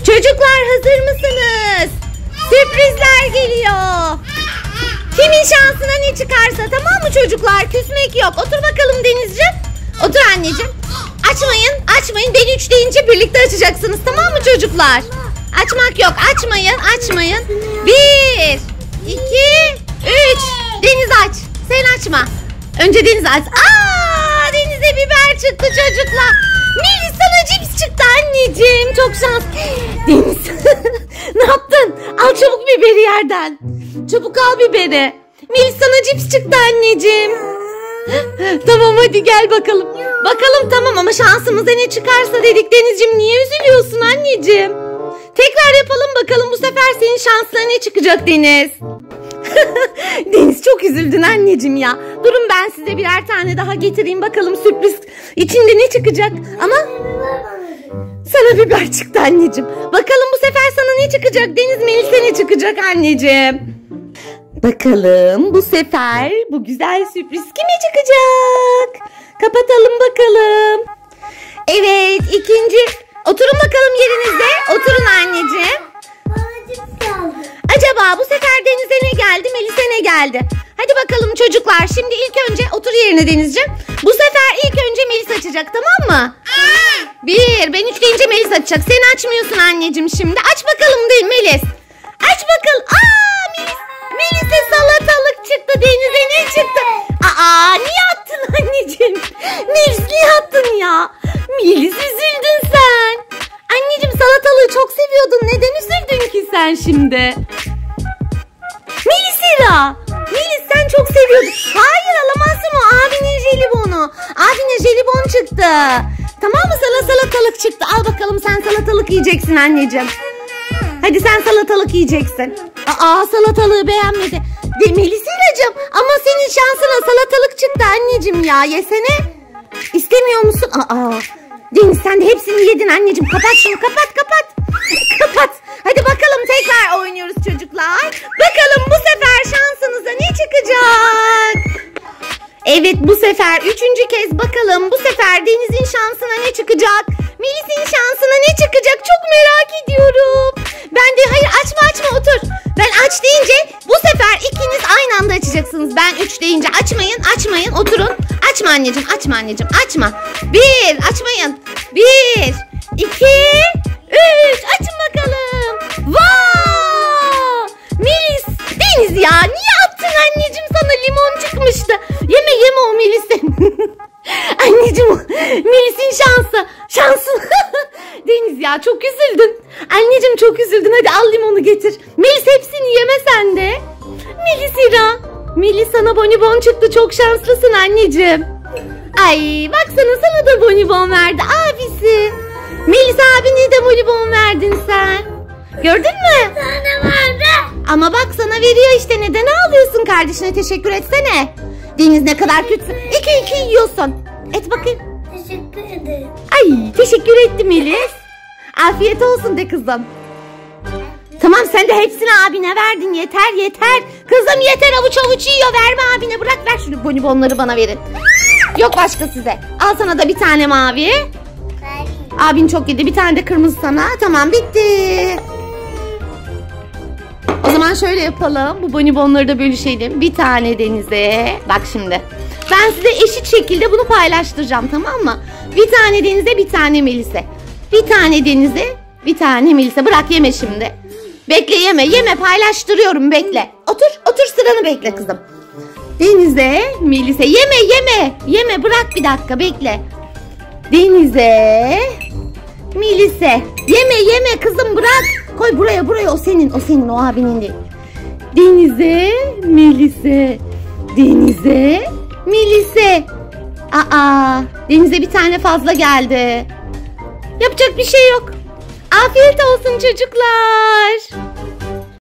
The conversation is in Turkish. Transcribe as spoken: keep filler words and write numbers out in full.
Çocuklar hazır mısınız? Sürprizler geliyor. Kimin şansına ne çıkarsa, tamam mı çocuklar? Küsmek yok. Otur bakalım Denizciğim. Otur anneciğim. Açmayın, açmayın. Ben üç deyince birlikte açacaksınız, tamam mı çocuklar? Açmak yok. Açmayın, açmayın. Bir, iki, üç. Deniz aç. Sen açma. Önce Deniz aç. Aa, Deniz'e biber çıktı çocuklar. Melis sana cips çıktı anneciğim. Çok şans. Deniz ne yaptın? Al çabuk biberi yerden. Çabuk al biberi. Melis sana cips çıktı anneciğim. Tamam hadi gel bakalım. Bakalım tamam ama şansımıza ne çıkarsa dedik. Denizciğim niye üzülüyorsun anneciğim? Tekrar yapalım bakalım, bu sefer senin şansına ne çıkacak Deniz? Deniz çok üzüldün anneciğim ya. Durun ben size birer tane daha getireyim bakalım sürpriz içinde ne çıkacak. Ama sana biber çıktı anneciğim. Bakalım bu sefer sana ne çıkacak Deniz? Melis'e ne çıkacak anneciğim? Bakalım bu sefer bu güzel sürpriz kime çıkacak? Kapatalım bakalım. Evet, ikinci. Oturun bakalım yerinizde. Oturun anneciğim. Acaba bu sefer Deniz'e ne geldi, Melis'e ne geldi? Hadi bakalım çocuklar. Şimdi ilk önce otur yerine Denizciğim. Bu sefer ilk önce Melis açacak, tamam mı? Bir, ben üç deyince Melis açacak. Sen açmıyorsun anneciğim şimdi. Aç bakalım değil Melis. Aç bakalım. Aa, Melis. Melis'e salatalık çıktı. Deniz'e ne çıktı? Aa, niye attın anneciğim? Melis niye attın ya? Melis üzüldün sen. Anneciğim salatalığı çok seviyordun. Neden üzüldün ki sen şimdi? Melis'ira. Melis sen çok seviyordun. Hayır alamazsın o. Abinin jelibonu. Abine jelibon çıktı. Tamam mı, sana salatalık çıktı. Al bakalım sen salatalık yiyeceksin anneciğim. Hadi sen salatalık yiyeceksin. Aa, salatalığı beğenmedi. De Melis'iracığım ama senin şansına salatalık çıktı anneciğim ya. Yesene. İstemiyor musun? Aa. Deniz sen de hepsini yedin anneciğim. Kapat şunu, kapat kapat. Kapat. Hadi bakalım tekrar oynuyoruz çocuklar. Bakalım bu sefer şansınıza ne çıkacak? Evet, bu sefer üçüncü kez bakalım. Bu sefer Deniz'in şansına ne çıkacak? Melis'in şansına ne çıkacak? Çok merak ediyorum. Ben de hayır açma açma otur. Ben aç deyince bu sefer ikiniz aynı anda açacaksınız. Ben üç deyince açmayın açmayın oturun. Açma anneciğim açma anneciğim açma. Bir, açmayın. Bir, iki, üç. Açın bakalım. Wow! Melis, Deniz ya niye attın anneciğim, sana limon çıkmıştı. Yeme yeme o Melis'in. Anneciğim Melis'in şansı. Şansın. Deniz ya çok üzüldün. Anneciğim çok üzüldün. Hadi al limonu getir. Melis hepsini yeme sen de. Melis İra. Melis sana bonibon çıktı. Çok şanslısın anneciğim. Ay baksana sana da bonibon verdi abisi. Melis abine de bonibon verdin sen. Gördün mü? Sana verdi. Ama bak sana veriyor işte. Neden ağlıyorsun, kardeşine teşekkür etsene. Deniz ne kadar kötüsün. İki iki yiyorsun. Et bakayım. Teşekkür ederim. Ay teşekkür ettim Melis. Afiyet olsun de kızım. Tamam sen de hepsini abine verdin, yeter yeter. Kızım yeter, avuç avuç yiyor, verme abine, bırak, ver şunu bonibonları bana verin. Yok başka size. Al sana da bir tane mavi. Vereyim. Abin çok yedi, bir tane de kırmızı sana. Tamam bitti. O zaman şöyle yapalım. Bu bonibonları da bölüşelim. Bir tane Deniz'e. Bak şimdi. Ben size eşit şekilde bunu paylaştıracağım, tamam mı? Bir tane Deniz'e, bir tane Melis'e. Bir tane Deniz'e, bir tane Melis'e. Bırak yeme şimdi. Bekle yeme, yeme, paylaştırıyorum, bekle. Otur, otur sıranı bekle kızım. Deniz'e, Melis'e. Yeme, yeme. Yeme, bırak bir dakika, bekle. Deniz'e, Melis'e. Yeme, yeme kızım, bırak. Koy buraya, buraya, o senin, o senin, o abinin değil. Deniz'e, Melis'e. Deniz'e, Melis'e. Aa, Deniz'e bir tane fazla geldi. Yapacak bir şey yok. Afiyet olsun çocuklar.